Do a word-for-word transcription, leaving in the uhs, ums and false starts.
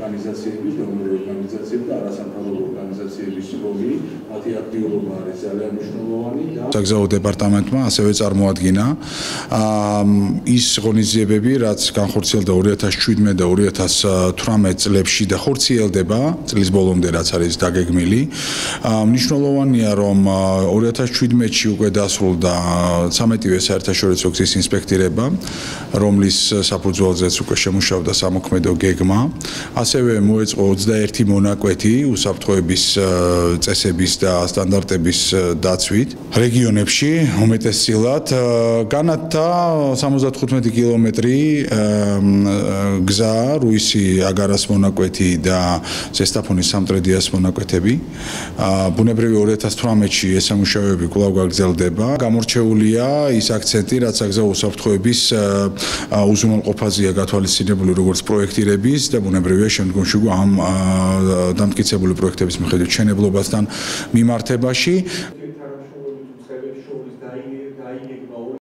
ორგანიზაციების, დონორი ორგანიზაციების და არასამთავრობო ორგანიზაციების როლი, მათი აქტიურობა არის ძალიან მნიშვნელოვანი და საგზაო დეპარტამენტმა ასევე წარმოადგინა ის ღონისძიებები, რაც განხორციელდა ორი ათას შვიდმეტ და ორი ათას თვრამეტ წლებში და ხორციელდება წლის ბოლომდე, რაც არის დაგეგმილი. მნიშვნელოვანია, რომ ორი ათას შვიდმეტში უკვე დასრულდა ცამეტივე საერთაშორისო გზის ინსპექტირება, რომლის საფუძველზეც უკვე შემუშავდა სამოქმედო გეგმა. ასევე მოეწყო ოცდაერთი მონაკვეთი უსაფრთხოების წესების და სტანდარტების დაცვით რეგიონებში უმეტესწილად. განათთა სამოცდათხუთმეტი კილომეტრი გზა რუისი-აგარას მონაკვეთი და ზესტაფონის სამტრედიას მონაკვეთები. ბუნებრივი ორი ათას თვრამეტში ეს სამუშაოები კვლავ გაგრძელდება. გამორჩეულია ის აქცენტი, რაც საგზაო უსაფრთხოების უზრუნველყოფაზეა გათვალისწინებული როგორც პროექტირების და ბუნებრივია შემდგომში ამ დამტკიცებული პროექტების მიხედვით მშენებლობასთან მიმართებაში.